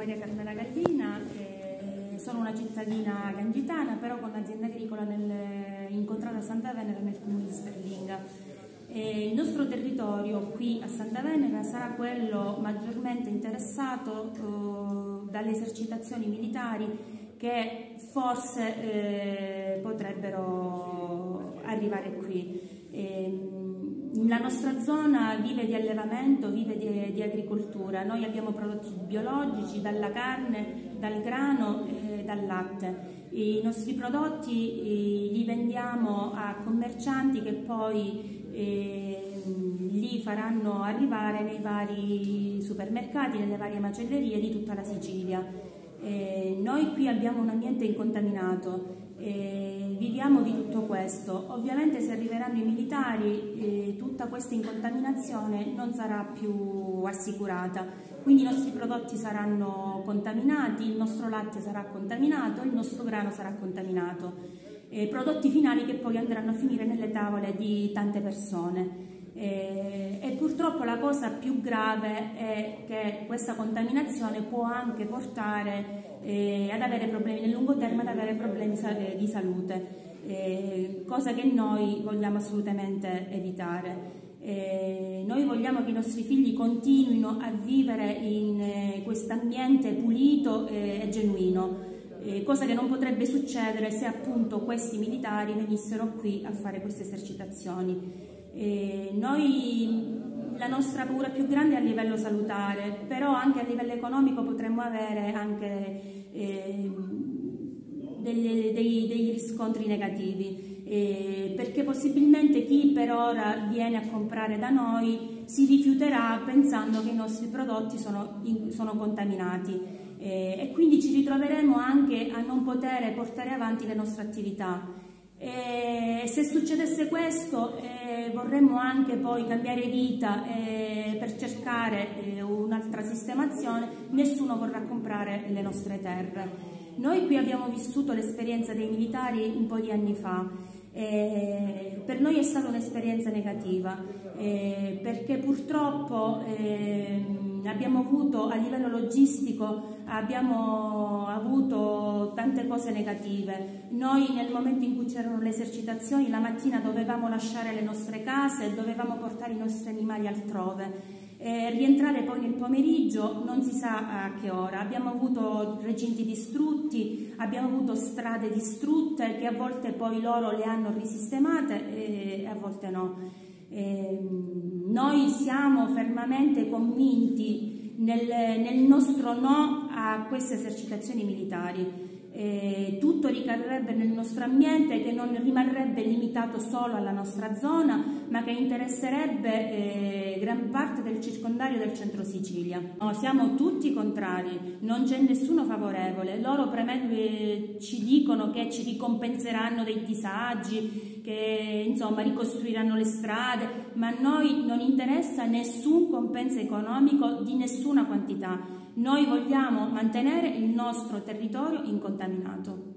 Maria Carmela Gallina, sono una cittadina gangitana, però con un'azienda agricola in contrada Santa Venera nel comune di Sperlinga. Il nostro territorio qui a Santa Venera sarà quello maggiormente interessato dalle esercitazioni militari che forse potrebbero arrivare qui. La nostra zona vive di allevamento, vive di agricoltura. Noi abbiamo prodotti biologici, dalla carne, dal grano e dal latte. I nostri prodotti li vendiamo a commercianti che poi li faranno arrivare nei vari supermercati, nelle varie macellerie di tutta la Sicilia. Noi qui abbiamo un ambiente incontaminato, viviamo di tutto questo. Ovviamente se arriveranno i militari tutta questa incontaminazione non sarà più assicurata, quindi i nostri prodotti saranno contaminati, il nostro latte sarà contaminato, il nostro grano sarà contaminato, prodotti finali che poi andranno a finire nelle tavole di tante persone. E purtroppo la cosa più grave è che questa contaminazione può anche portare ad avere problemi nel lungo termine, ad avere problemi di salute, cosa che noi vogliamo assolutamente evitare. Noi vogliamo che i nostri figli continuino a vivere in questo ambiente pulito e genuino, cosa che non potrebbe succedere se appunto questi militari venissero qui a fare queste esercitazioni. La nostra paura più grande è a livello salutare, però anche a livello economico potremmo avere anche dei riscontri negativi, perché possibilmente chi per ora viene a comprare da noi si rifiuterà pensando che i nostri prodotti sono contaminati, e quindi ci ritroveremo anche a non poter portare avanti le nostre attività. Se succedesse questo vorremmo anche poi cambiare vita per cercare un'altra sistemazione, nessuno vorrà comprare le nostre terre. Noi qui abbiamo vissuto l'esperienza dei militari un po' di anni fa. Per noi è stata un'esperienza negativa, perché purtroppo abbiamo avuto a livello logistico tante cose negative. Noi nel momento in cui c'erano le esercitazioni la mattina dovevamo lasciare le nostre case, dovevamo portare i nostri animali altrove, rientrare poi nel pomeriggio non si sa a che ora. Abbiamo avuto recinti distrutti, abbiamo avuto strade distrutte che a volte poi loro le hanno risistemate e a volte no. Noi siamo fermamente convinti nel nostro no a queste esercitazioni militari. Tutto ricadrebbe nel nostro ambiente, che non rimarrebbe limitato solo alla nostra zona, ma che interesserebbe gran parte del circondario del centro Sicilia. No, siamo tutti contrari, non c'è nessuno favorevole. Loro ci dicono che ci ricompenseranno dei disagi, che insomma ricostruiranno le strade, ma a noi non interessa nessun compenso economico di nessuna quantità. Noi vogliamo mantenere il nostro territorio incontaminato.